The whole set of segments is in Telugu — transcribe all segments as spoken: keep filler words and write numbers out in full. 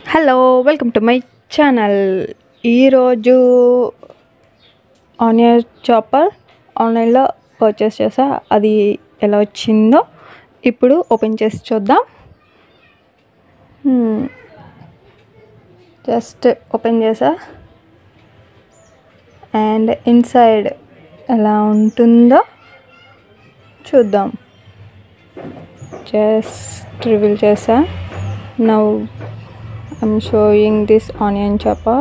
Hello welcome to my channel. ఈరోజు ఆనియన్ చాపర్ ఆన్లైన్లో పర్చేస్ చేసా. అది ఎలా వచ్చిందో ఇప్పుడు ఓపెన్ చేసి చూద్దాం. జస్ట్ ఓపెన్ చేసా అండ్ ఇన్సైడ్ ఎలా ఉంటుందో చూద్దాం. జస్ట్ రివీల్ చేసా. Now I'm showing this onion chopper.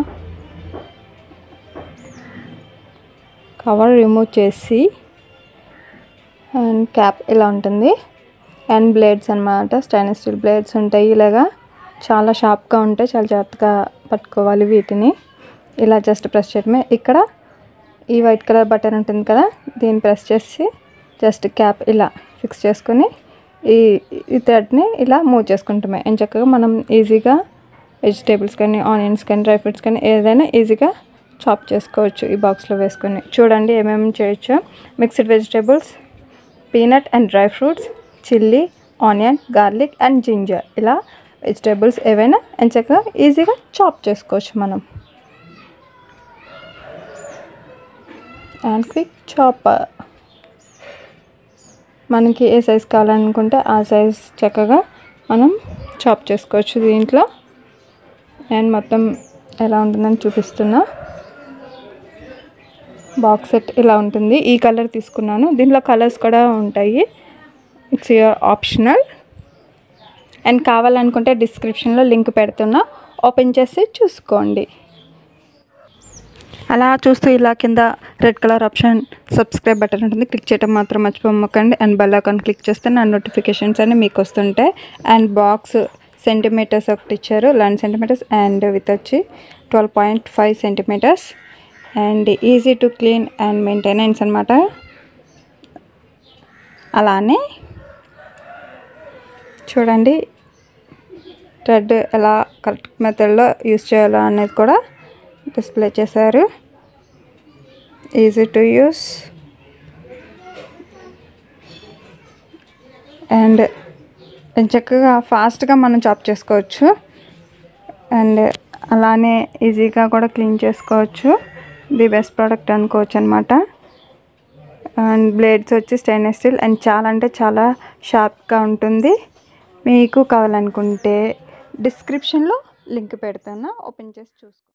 Cover remove చేసి అండ్ క్యాప్ ఇలా ఉంటుంది. అండ్ బ్లేడ్స్ అన్నమాట, స్టెయిన్లెస్ స్టీల్ బ్లేడ్స్ ఉంటాయి. ఇలాగా చాలా షార్ప్గా ఉంటాయి, చాలా జాగ్రత్తగా పట్టుకోవాలి వీటిని. ఇలా జస్ట్ ప్రెస్ చేయడమే. ఇక్కడ ఈ వైట్ కలర్ బటన్ ఉంటుంది కదా, దీన్ని ప్రెస్ చేసి జస్ట్ క్యాప్ ఇలా ఫిక్స్ చేసుకొని ఈ ఈ థ్రెడ్ని ఇలా మూవ్ చేసుకుంటామే. అండ్ చక్కగా మనం ఈజీగా వెజిటేబుల్స్ కానీ ఆనియన్స్ కానీ డ్రై ఫ్రూట్స్ కానీ ఏదైనా ఈజీగా చాప్ చేసుకోవచ్చు ఈ బాక్స్లో వేసుకొని. చూడండి ఏమేమి చేయొచ్చు. Mixed vegetables, peanut and dry fruits, chilli, onion, garlic and ginger, ఇలా వెజిటేబుల్స్ ఏవైనా ఎంచక్కగా ఈజీగా చాప్ చేసుకోవచ్చు మనం. అండ్ క్విక్ చాపర్, మనకి ఏ సైజ్ కావాలనుకుంటే ఆ సైజ్ చక్కగా మనం చాప్ చేసుకోవచ్చు దీంట్లో. అండ్ మొత్తం ఎలా ఉంటుందని చూపిస్తున్నా. బాక్స్ సెట్ ఇలా ఉంటుంది. ఈ కలర్ తీసుకున్నాను. దీంట్లో కలర్స్ కూడా ఉంటాయి, ఇట్స్ యువర్ ఆప్షనల్. అండ్ కావాలనుకుంటే డిస్క్రిప్షన్లో లింక్ పెడుతున్నా, ఓపెన్ చేసి చూసుకోండి. అలా చూస్తూ ఇలా కింద red colour option subscribe button ఉంటుంది, క్లిక్ చేయడం మాత్రం మర్చిపోకండి. అండ్ బెల్ ఐకాన్ క్లిక్ చేస్తే నా నోటిఫికేషన్స్ అన్నీ మీకు వస్తుంటాయి. అండ్ బాక్స్ సెంటీమీటర్స్ ఒకటి ఇచ్చారు, లెవెన్ సెంటీమీటర్స్ అండ్ విత్ వచ్చి twelve point five centimetres. And easy to clean and maintenance అనమాట. అలానే చూడండి థ్రెడ్ ఎలా కరెక్ట్ మెథడ్లో యూస్ చేయాలో అనేది కూడా డిస్ప్లే చేశారు. ఈజీ టు యూస్ అండ్ చక్కగా ఫాస్ట్గా మనం చాప్ చేసుకోవచ్చు. అండ్ అలానే ఈజీగా కూడా క్లీన్ చేసుకోవచ్చు. ది బెస్ట్ ప్రోడక్ట్ అనుకోవచ్చు అనమాట. అండ్ బ్లేడ్స్ వచ్చి స్టెయిన్లెస్ స్టీల్ అండ్ చాలా అంటే చాలా షార్ప్గా ఉంటుంది. మీకు కావాలనుకుంటే డిస్క్రిప్షన్లో లింక్ పెడతాను, ఓపెన్ చేసి చూసుకో.